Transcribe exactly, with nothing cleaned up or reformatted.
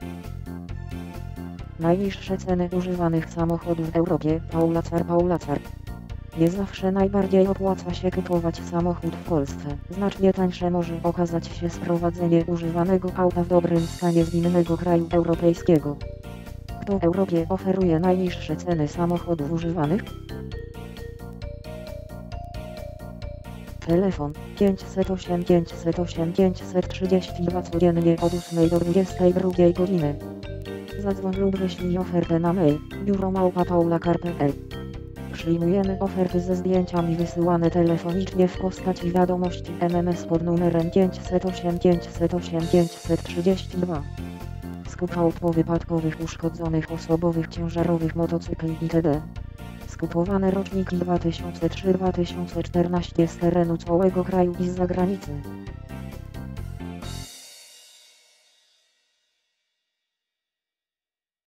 Najniższe ceny używanych samochodów w Europie. Paulacar Paulacar. Nie zawsze najbardziej opłaca się kupować samochód w Polsce. Znacznie tańsze może okazać się sprowadzenie używanego auta w dobrym stanie z innego kraju europejskiego. Kto w Europie oferuje najniższe ceny samochodów używanych? Telefon pięćset osiem pięćset osiem pięćset trzydzieści dwa codziennie od ósmej do dwudziestej drugiej godziny. Zadzwoń lub wyślij ofertę na mail biuro małpa paulacar kropka p l. Przyjmujemy oferty ze zdjęciami wysyłane telefonicznie w postaci wiadomości M M S pod numerem pięćset osiem pięćset osiem pięćset trzydzieści dwa. Skup aut powypadkowych uszkodzonych osobowych ciężarowych motocykli itd. Skupowane roczniki dwa tysiące trzy do dwa tysiące czternaście z terenu całego kraju i z zagranicy.